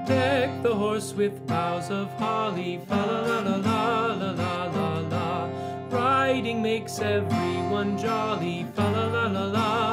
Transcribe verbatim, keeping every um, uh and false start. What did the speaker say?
Deck the horse with boughs of holly, fa la la la la la la la la. Riding makes everyone jolly, fa la la la la.